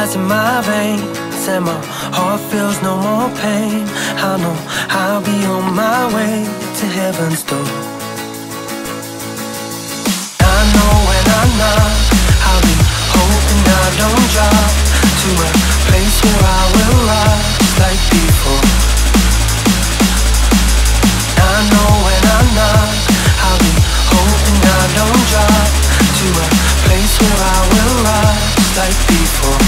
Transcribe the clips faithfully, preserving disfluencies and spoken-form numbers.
dries in my veins and my heart feels no more pain. I know I'll be on my way to heaven's door. I know when I knock, I'll be hoping I don't drop to a place where I will rise like before. I know when I knock, I'll be hoping I don't drop to a place where I will rise like before.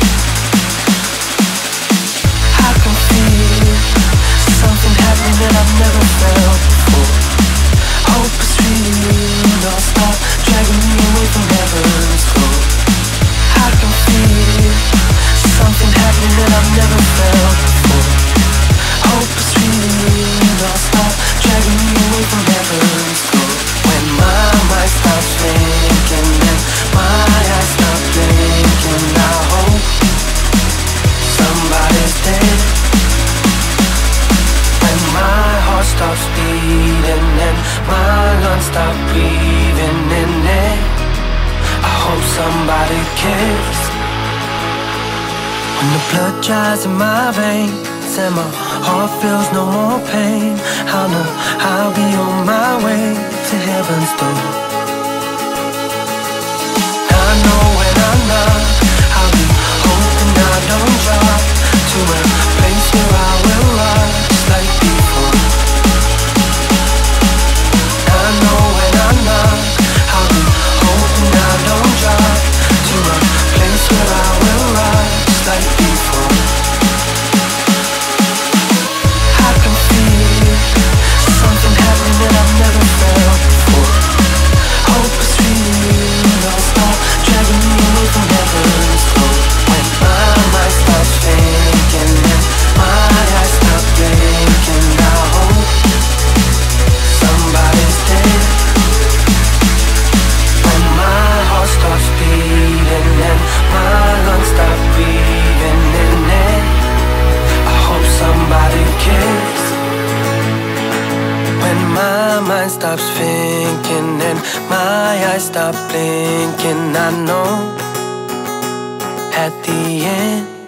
I can feel something happening that I've never felt before. Hope is real, don't stop dragging me away from heaven's door. I can feel something happening that I've never felt before. Hope is real, don't stop dragging me away from heaven's door. When my mind stops thinking and my eyes stop blinking, I hope somebody's dead. When my heart stops beating and my lungs stop breathing in it, I hope somebody cares. When the blood dries in my veins and my heart feels no more pain, I know I'll be on my way to heaven's door. I know when I knock, I'll be hoping I don't drop to a place where I will rise like before. I know when I knock, I'll be hoping I don't drop to a place where I will rise like before. I can feel something happening that I've never felt before. Hope is real, don't stop dragging me away from heaven's door. When my mind stops thinking and my eyes stop blinking, I hope somebody's dead. When my heart starts beating and my lungs stop breathing in it, I hope somebody cares. When my mind stops thinking and my eyes stop blinking, I know at the end